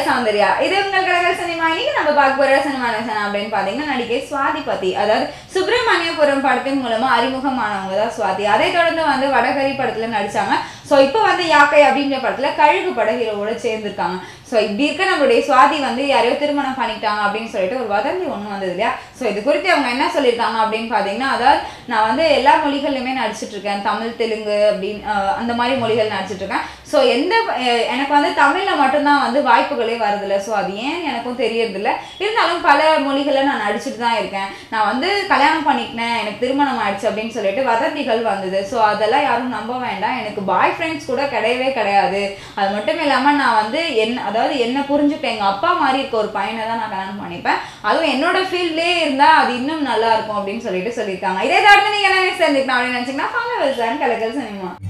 சௌந்தர்யா. இது உங்கள் கலக்கல் சினிமா. இன்னைக்கு நம்ம பார்க்க போற சினிமா அப்படின்னு பாத்தீங்கன்னா நடிகை சுவாதி பத்தி, அதாவது சுப்பிரமணியபுரம் படத்தின் மூலமா அறிமுகமானவங்க தான் சுவாதி. அதை தொடர்ந்து வந்து வடகரி படத்துல நடிச்சாங்க. ஸோ இப்போ வந்து யாக்கை அப்படின்ற படத்துல கழுகு பட ஹீரோவோட சேர்ந்துருக்காங்க. ஸோ இப்படி இருக்க நம்மளுடைய சுவாதி வந்து யாரையோ திருமணம் பண்ணிக்கிட்டாங்க அப்படின்னு சொல்லிட்டு ஒரு வதந்தி ஒன்று வந்தது இல்லையா. ஸோ இது குறித்து அவங்க என்ன சொல்லியிருக்காங்க அப்படின்னு பார்த்தீங்கன்னா, அதாவது நான் வந்து எல்லா மொழிகள்லையுமே நடிச்சிட்டு இருக்கேன், தமிழ் தெலுங்கு அப்படின்னு அந்த மாதிரி மொழிகள் நடிச்சிட்டு இருக்கேன். ஸோ எனக்கு வந்து தமிழில் மட்டும்தான் வந்து வாய்ப்புகளே வருதில்ல. ஸோ அது ஏன் எனக்கும் தெரியறதில்ல. இருந்தாலும் பல மொழிகளில் நான் நடிச்சுட்டு தான் இருக்கேன். நான் வந்து கல்யாணம் பண்ணிக்கினேன், எனக்கு திருமணம் ஆயிடுச்சு அப்படின்னு சொல்லிட்டு வதந்திகள் வந்தது. ஸோ அதெல்லாம் யாரும் நம்ப வேண்டாம். எனக்கு பாய் ஃப்ரெண்ட்ஸ் கூட கிடையவே கிடையாது. அது மட்டும் இல்லாமல் நான் வந்து என்ன புரிஞ்சுக்கிட்டேன், எங்கள் அப்பா மாதிரி இருக்க ஒரு பையனை தான் நான் கல்யாணம் பண்ணிப்பேன், அதுவும் என்னோட ஃபீல்ட்லேயே இருந்தால் அது இன்னும் நல்லா இருக்கும் அப்படின்னு சொல்லியிருக்காங்க. இதே தொடர்ந்து நீங்கள் என்ன சேர்ந்துக்கணும் அப்படின்னு நினச்சிங்கன்னா கலக்கல் சினிமா.